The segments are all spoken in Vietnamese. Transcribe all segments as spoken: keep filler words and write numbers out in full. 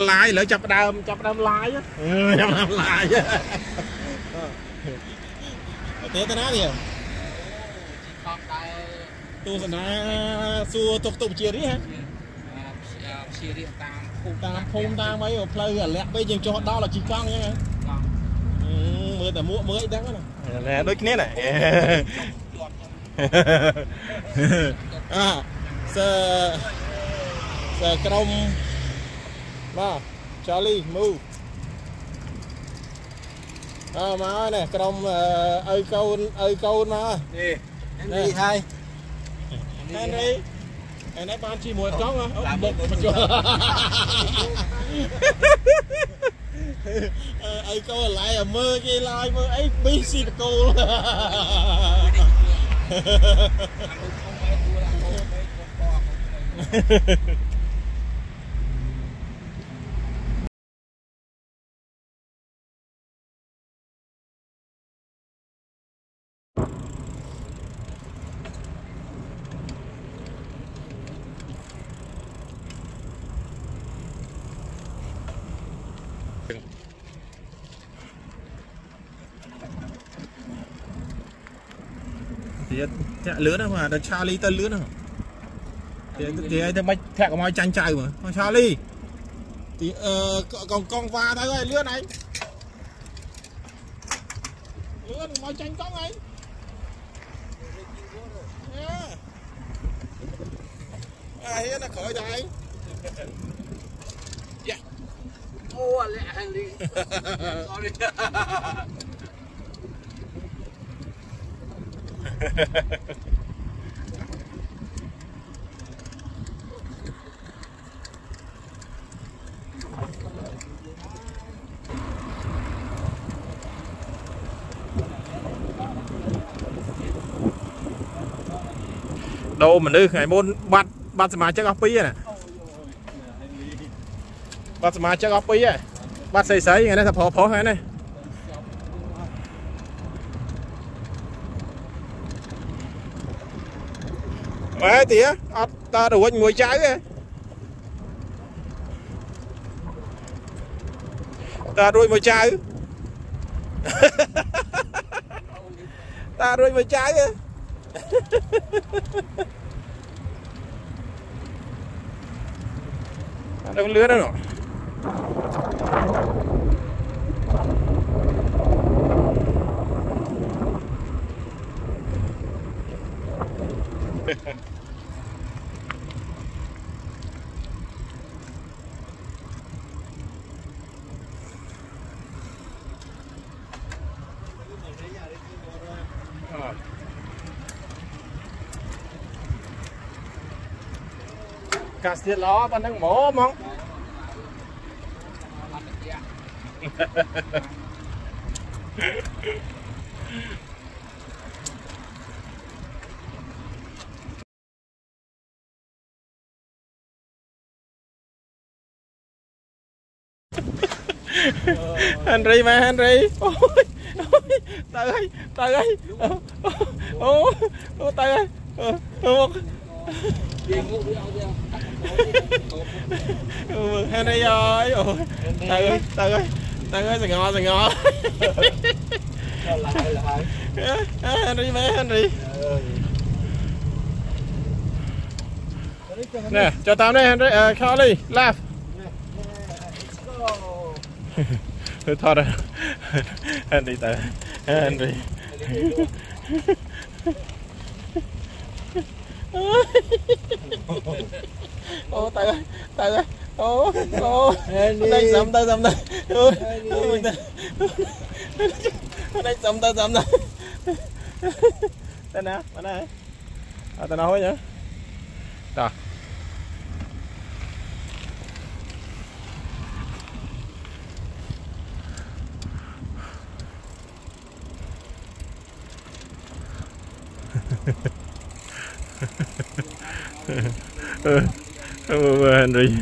lái lỡ chập đam chập đam lái á chập đam lái thế ta nói gì tu sân na xua tục tục chia đi hả tam phun tam mấy ở play ở lẹ bây giờ cho đó là chỉ con nhá mớiแต่mua mới đáng đó nè đôi cái này à sờ sờ crom ba Charlie move à má nè crom ơi câu ơi câu mà đi hai Henry anh ấy ban chi mùi con hả một mà cho ơi câu lại là mơ cái like mơ ấy bí xì cô thì lứa đó mà Charlie tên lứa nữa thì thì ai thằng bách thẹn của mày tranh chạy mà Charlie thì uh, còn con va thôi ơi lứa này lứa mày tranh con ấy ai nó khỏi đây yeah ô lẹ hành lý sorry đâu mình đi ngày môn bắt bắt mà chắc ấp pí nè bắt mà chắc ấp pí bắt xây xây ngày nay thật phò phò hay này ấy tía ta đủ anh ngồi trái kìa ta đuôi mồi trái ta đuôi mồi trái kìa đâu lứa đâu nọ cà xịt ló bạn đang mổ mong Henry mà Henry ôi trời ơi trời ơi ô ô trời ơi Henry ơi ôi trời ơi trời ơi trời ơi ngò ngò Henry mà Henry nè cho tao đây Henry uh, Charlie laugh thôi rồi Henry tới Henry ô trời ơi trời ơi ô ô đây sầm tay sầm tay đây sầm tay sầm tay tên nào bên này à tên nào hết nhá rồi Henry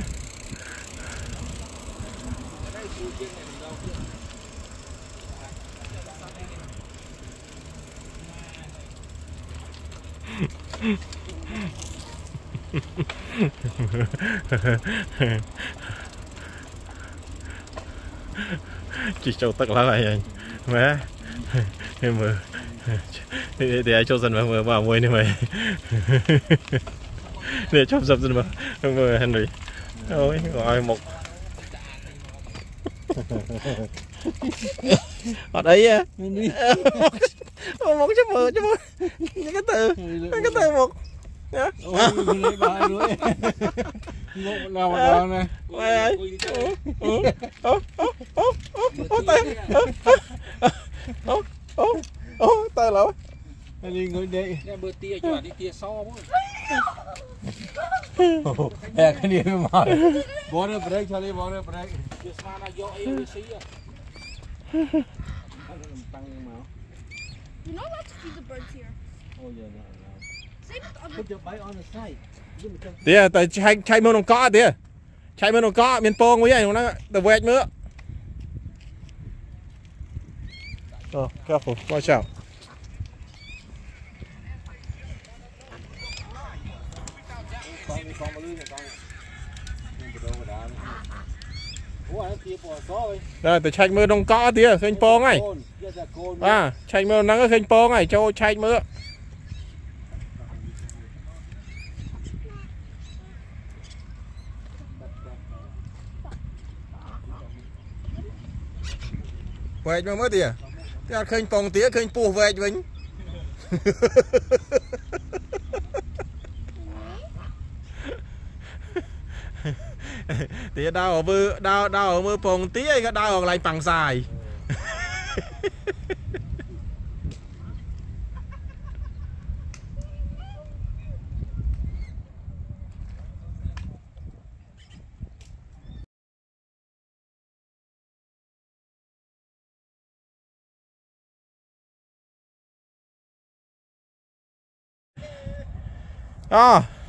chỉ châu tắc lá này anh mẹ em mơ để ai châu dần mà mơ vào môi này mày để chọc dập dần mà mơ Henry ôi gọi một ở đây á một chấm mười chấm mười những cái từ những cái từ một một nào nào này tay lắm đi ngồi đây bữa tia cho đi tia so cái gì mà bỏ ra break cho đi bỏ ra break tia so là do A B C You're not allowed to feed the birds here. oh yeah no no Same with other. put your bite on the side เดี๋ยวแต่ใช้ใช้มือน้องก้อเดี๋ยวใช้มือน้องก้อเมียนโป่งไว้ยังนะแต่แหวกมือโอ้ careful watch out con đi con mà lưới này con nhưng từ đâu mà đá ủa nó kia bỏ xó rồi ได้แต่ใช้มือน้องก้อเดี๋ยวเคยโป่งไง côn kia là côn อ่าใช้มือนั่งก็เคยโป่งไงโจใช้มือแหวกมาเมื่อเดี๋ยวที่อาจเคยโป่งเตี้ยเคยปูแหวกวิ่งเดี๋ยวดาวởมือดาวดาวởมือโป่งเตี้ยก็ดาวออกไหลฝั่งซ้ายอ๋อ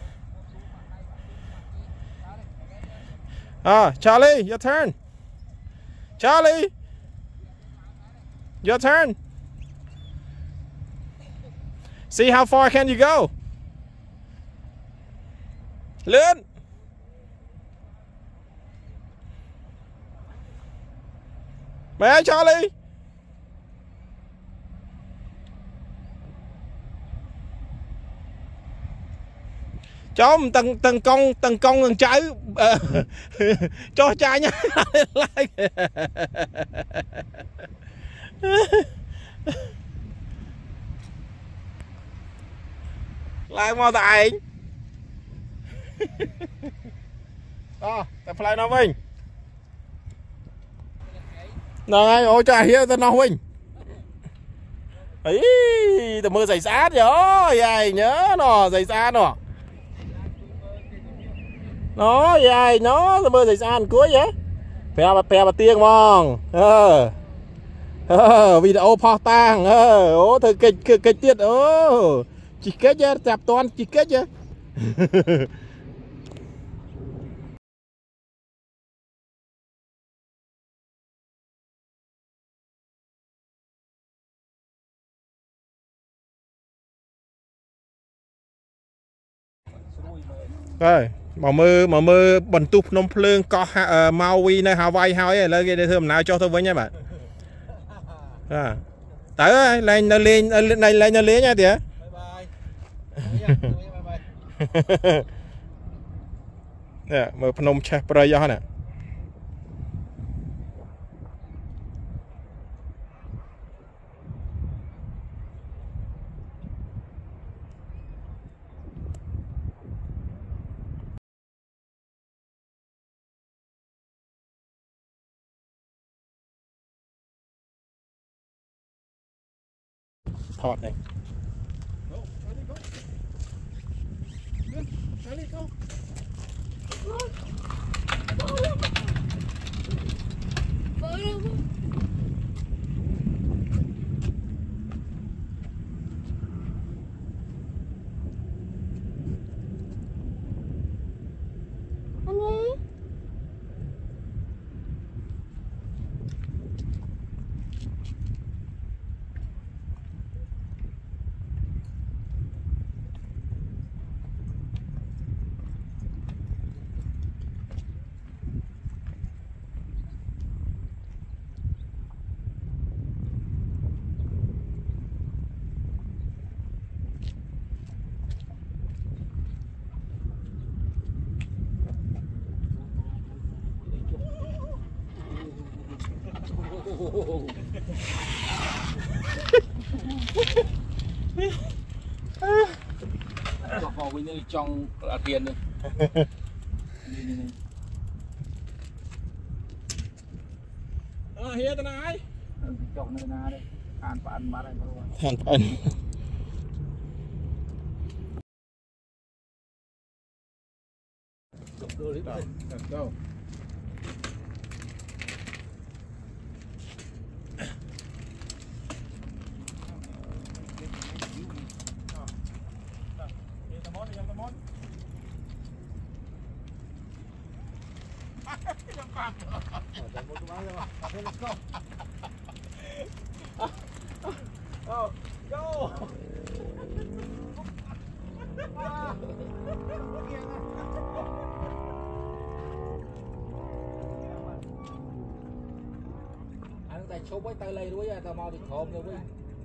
Ah, Charlie, your turn. Charlie, your turn. See how far can you go? Lên. Mẹ Charlie. Trong tầng tầng công tầng công tầng trái uh, cho trai nhá like like mau tại đó tập lại nó mình này ôi trời here tao nó mình ấy tao mưa giày sát rồi vậy nhớ nó giày sát nó nó dài nó bơi thời gian cuối vậy pè mà pè mà tiên mong ờ ờ video phao tang ờ ô thời kịch kịch kịch tiết ô chỉ kết chứ chạp toàn chỉ kết chứ rồi mà mơ mà mơ bẩn tụp nông phơi có uh, Maui này Hawaii hay là cái thơm nào cho tôi với nhé bạn à tới lên lên lên lên lên lên lên nha tía nè mở phnom chè bơi gió nè thọt này Cho vào bên đây trong là tiền nữa. Ờ hiệt thế này. Trong nơi nào đây? Ăn bạn mà đây rồi. Thằng ân. Đưa đi. Đâu. Oh, go! Anh ta chốt với tay lây đuối tao mau thì khom rồi với.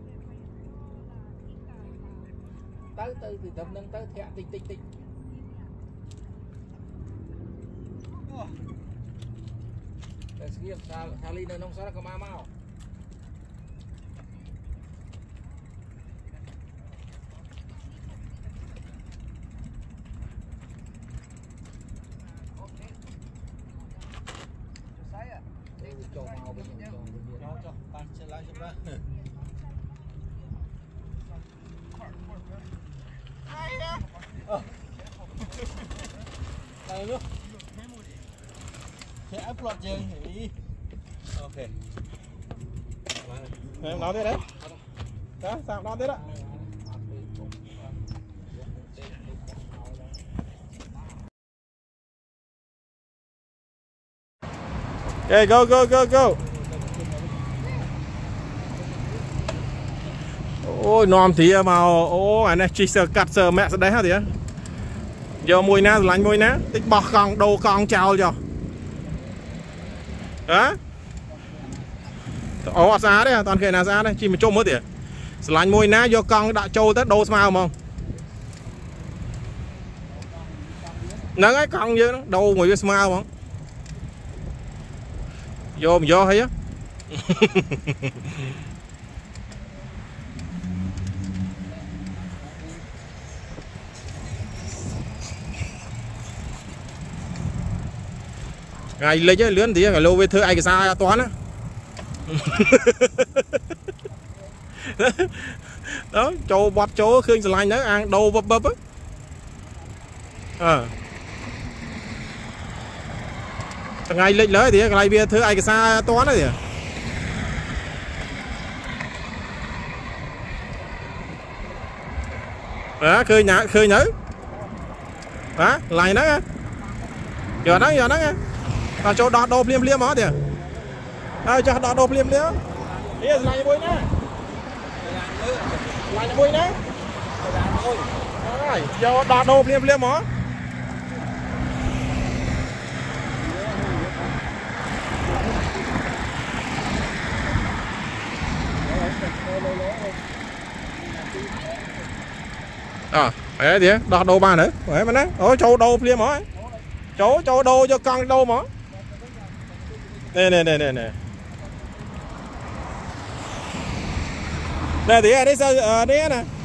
Tới tới thì thầm nâng tới thẹn tích tích tích. Để xem sao sao ly nơi nông sao có ma mau. Cho mau bây giờ cho bây giờ. Cho, bạn sẽ lại giúp ra. Đây nữa. Sẽ upload chưa? Ok. Em nói thế đấy. Đó, sao nói thế đó. Okay, go, go, go, go. Ôi, nòm tí màu. Ô, anh này chỉ sợ cắt sợ mẹ sợ đấy hả tí á. Giờ mùi ná, lạnh mùi ná. Tích bọc con, đồ con chào cho. Đó. Ồ, xa đấy, toàn kể là xa đấy. Chỉ mà trông mất tí. Lạnh mùi ná, do con đã trâu tới đồ smile không? Nâng ấy, con như đó. Đâu ngồi với smile không? Vô mình vô thấy á. Ngày lấy chứ lướn tí ngày lâu về thưa ai cái xa toán á. Đó châu bọt chỗ khương slide nữa ăn đâu bập bập á. Ờ ngày lịch lớn thì ngày bia thứ ai cái xa toán đấy thì đó khơi nhá khơi nhớ đó lại nó giờ nó giờ nó nghe à chỗ đọt đồ liêm liêm đó thì à cho đọt đồ liêm liêm đi lại bôi nè lại bôi nè rồi giờ đọt đồ liêm liêm đó. À, đấy thì đo đồ ba nữa, đấy mà nè, ôi châu đồ liêm hả? Chỗ châu đồ cho con đâu mà? Nè nè nè nè nè. Nè thì ở đây sao ở đây nè.